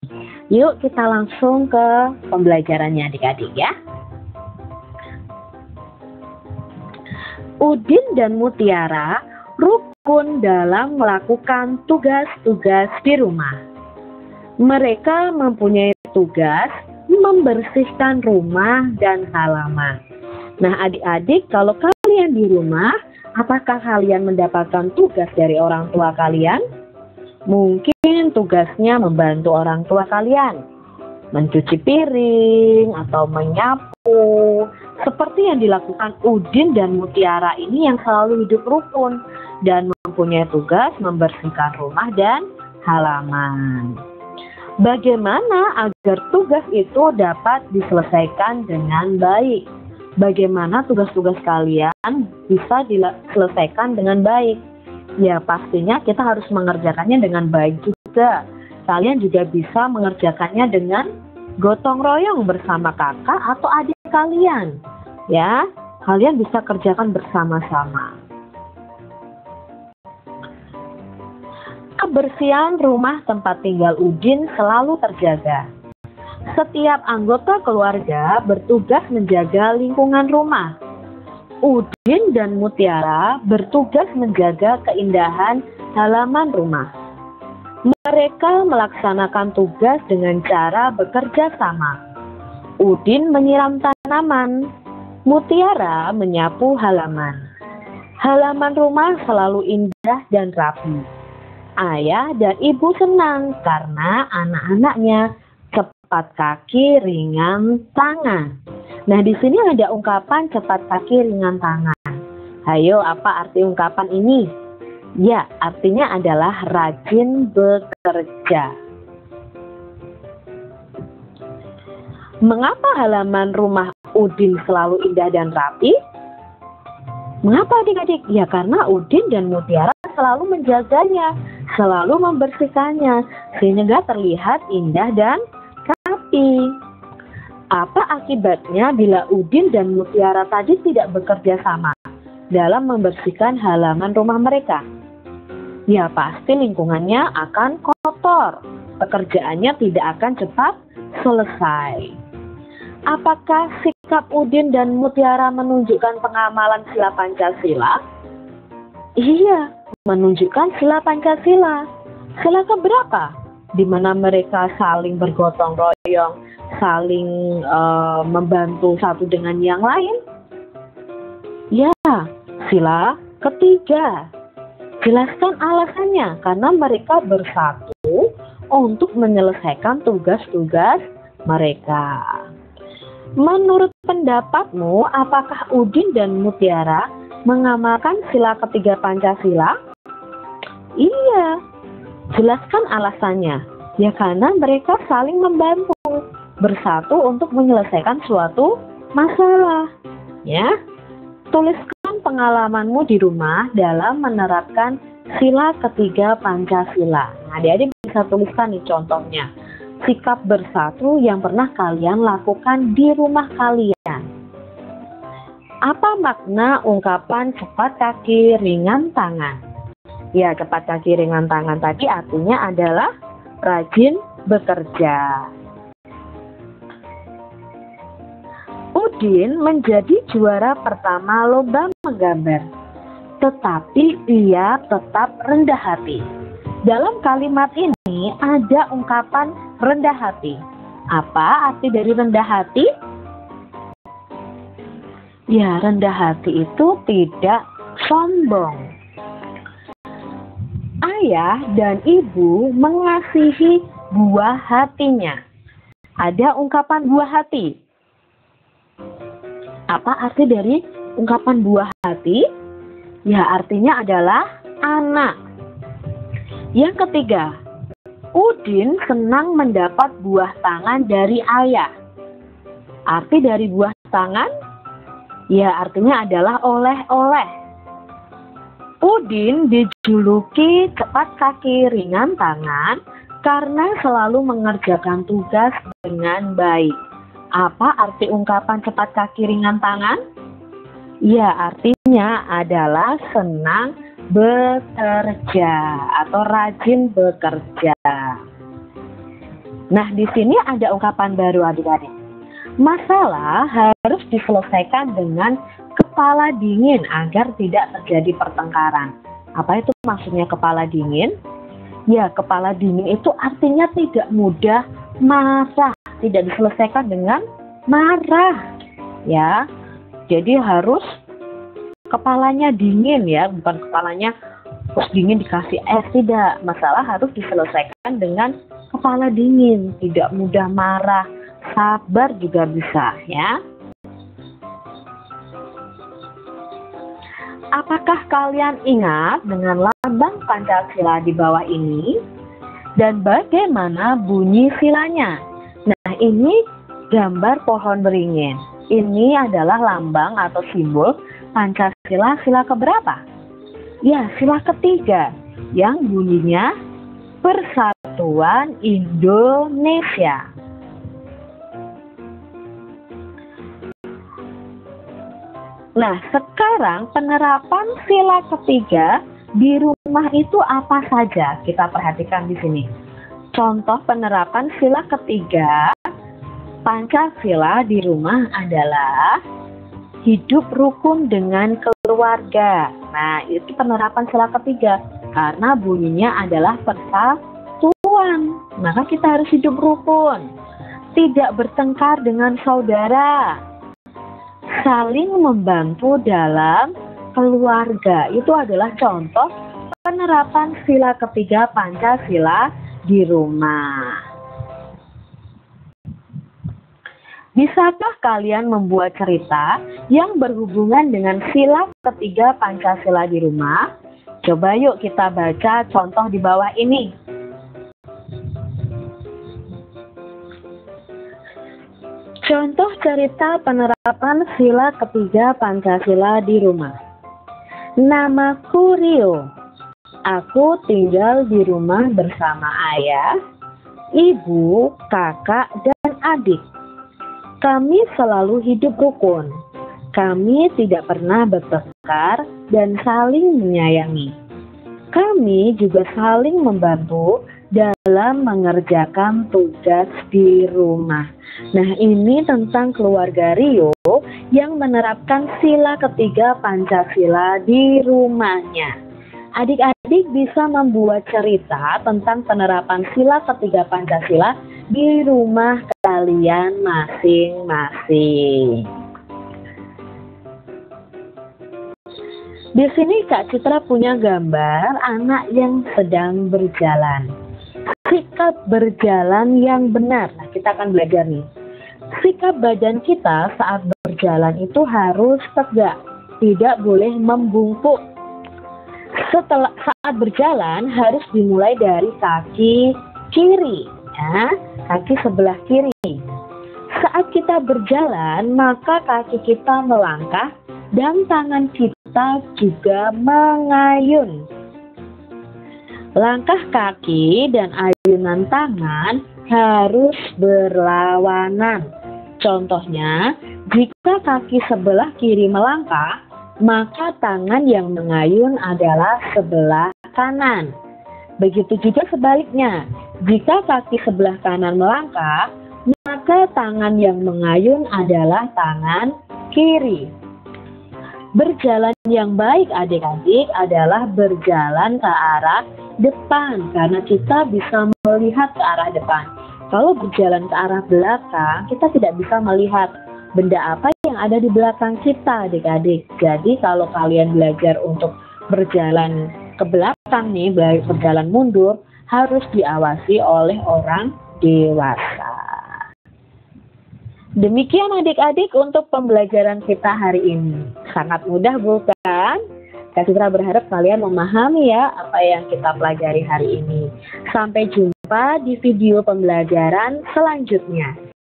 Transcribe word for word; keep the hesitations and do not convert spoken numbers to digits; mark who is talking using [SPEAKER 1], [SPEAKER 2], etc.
[SPEAKER 1] Yuk kita langsung ke pembelajarannya adik-adik ya. Udin dan Mutiara rukun dalam melakukan tugas-tugas di rumah. Mereka mempunyai tugas membersihkan rumah dan halaman. Nah adik-adik, kalau kalian di rumah, apakah kalian mendapatkan tugas dari orang tua kalian? Mungkin tugasnya membantu orang tua kalian, mencuci piring atau menyapu, seperti yang dilakukan Udin dan Mutiara ini yang selalu hidup rukun dan mempunyai tugas membersihkan rumah dan halaman. Bagaimana agar tugas itu dapat diselesaikan dengan baik? Bagaimana tugas-tugas kalian bisa diselesaikan dengan baik? Ya pastinya kita harus mengerjakannya dengan baik juga. Kalian juga bisa mengerjakannya dengan gotong royong bersama kakak atau adik kalian. Ya, kalian bisa kerjakan bersama-sama. Kebersihan rumah tempat tinggal Udin selalu terjaga. Setiap anggota keluarga bertugas menjaga lingkungan rumah. Udin dan Mutiara bertugas menjaga keindahan halaman rumah. Mereka melaksanakan tugas dengan cara bekerja sama. Udin menyiram tanaman, Mutiara menyapu halaman. Halaman rumah selalu indah dan rapi. Ayah dan ibu senang karena anak-anaknya cepat kaki, ringan tangan. Nah, di sini ada ungkapan cepat kaki, ringan tangan. Hayo, apa arti ungkapan ini? Ya, artinya adalah rajin bekerja. Mengapa halaman rumah Udin selalu indah dan rapi? Mengapa adik-adik? Ya, karena Udin dan Mutiara selalu menjaganya, selalu membersihkannya, sehingga terlihat indah dan rapi. Apa akibatnya bila Udin dan Mutiara tadi tidak bekerja sama dalam membersihkan halaman rumah mereka? Ya pasti lingkungannya akan kotor, pekerjaannya tidak akan cepat selesai. Apakah sikap Udin dan Mutiara menunjukkan pengamalan sila Pancasila? Iya, menunjukkan sila Pancasila. Sila keberapa? Di mana mereka saling bergotong royong, saling uh, membantu satu dengan yang lain? Ya, sila ketiga. Jelaskan alasannya, karena mereka bersatu untuk menyelesaikan tugas-tugas mereka. Menurut pendapatmu, apakah Udin dan Mutiara mengamalkan sila ketiga Pancasila? Iya, jelaskan alasannya. Ya karena mereka saling membantu, bersatu untuk menyelesaikan suatu masalah. Ya, tuliskan pengalamanmu di rumah dalam menerapkan sila ketiga Pancasila. Nah, adik-adik bisa tuliskan nih contohnya. Sikap bersatu yang pernah kalian lakukan di rumah kalian. Apa makna ungkapan cepat kaki ringan tangan? Ya, cepat kaki ringan tangan tadi artinya adalah rajin bekerja. Udin menjadi juara pertama lomba menggambar, tetapi ia tetap rendah hati. Dalam kalimat ini ada ungkapan rendah hati. Apa arti dari rendah hati? Ya, rendah hati itu tidak sombong. Ayah dan ibu mengasihi buah hatinya. Ada ungkapan buah hati. Apa arti dari ungkapan buah hati? Ya, artinya adalah anak. Yang ketiga, Udin senang mendapat buah tangan dari ayah. Arti dari buah tangan? Ya, artinya adalah oleh-oleh. Udin dijuluki cepat kaki ringan tangan karena selalu mengerjakan tugas dengan baik. Apa arti ungkapan cepat kaki ringan tangan? Ya, artinya adalah senang bekerja atau rajin bekerja. Nah, di sini ada ungkapan baru adik-adik. Masalah harus diselesaikan dengan kepala dingin agar tidak terjadi pertengkaran. Apa itu maksudnya kepala dingin? Ya, kepala dingin itu artinya tidak mudah marah, tidak diselesaikan dengan marah. Ya, jadi harus kepalanya dingin ya, bukan kepalanya terus dingin dikasih es, tidak. Masalah harus diselesaikan dengan kepala dingin, tidak mudah marah, sabar juga bisa ya. Apakah kalian ingat dengan lambang Pancasila di bawah ini? Dan bagaimana bunyi silanya? Nah, ini gambar pohon beringin. Ini adalah lambang atau simbol Pancasila, sila keberapa? Ya, sila ketiga, yang bunyinya Persatuan Indonesia. Nah, sekarang penerapan sila ketiga di rumah itu apa saja? Kita perhatikan di sini. Contoh penerapan sila ketiga Pancasila di rumah adalah hidup rukun dengan keluarga. Nah, itu penerapan sila ketiga karena bunyinya adalah persatuan. Maka kita harus hidup rukun. Tidak bertengkar dengan saudara. Saling membantu dalam keluarga. Itu adalah contoh penerapan sila ketiga Pancasila di rumah. Bisakah kalian membuat cerita yang berhubungan dengan sila ketiga Pancasila di rumah? Coba yuk kita baca contoh di bawah ini. Contoh cerita penerapan sila ketiga Pancasila di rumah. Namaku Rio. Aku tinggal di rumah bersama ayah, ibu, kakak, dan adik. Kami selalu hidup rukun. Kami tidak pernah bertengkar dan saling menyayangi. Kami juga saling membantu dalam mengerjakan tugas di rumah. Nah, ini tentang keluarga Rio yang menerapkan sila ketiga Pancasila di rumahnya. Adik-adik bisa membuat cerita tentang penerapan sila ketiga Pancasila di rumah kalian masing-masing. Di sini Kak Citra punya gambar anak yang sedang berjalan. Sikap berjalan yang benar. Nah, kita akan belajar nih. Sikap badan kita saat berjalan itu harus tegak, tidak boleh membungkuk. Setelah saat berjalan harus dimulai dari kaki kiri, ya, kaki sebelah kiri. Saat kita berjalan, maka kaki kita melangkah dan tangan kita juga mengayun. Langkah kaki dan ayunan tangan harus berlawanan. Contohnya, jika kaki sebelah kiri melangkah, maka tangan yang mengayun adalah sebelah kanan. Begitu juga sebaliknya, jika kaki sebelah kanan melangkah, maka tangan yang mengayun adalah tangan kiri. Berjalan yang baik adik-adik adalah berjalan ke arah depan, karena kita bisa melihat ke arah depan. Kalau berjalan ke arah belakang, kita tidak bisa melihat benda apa yang ada di belakang kita adik-adik. Jadi kalau kalian belajar untuk berjalan ke belakang nih, berjalan mundur, harus diawasi oleh orang dewasa. Demikian adik-adik untuk pembelajaran kita hari ini. Sangat mudah bukan? Kak Citra berharap kalian memahami ya apa yang kita pelajari hari ini. Sampai jumpa di video pembelajaran selanjutnya.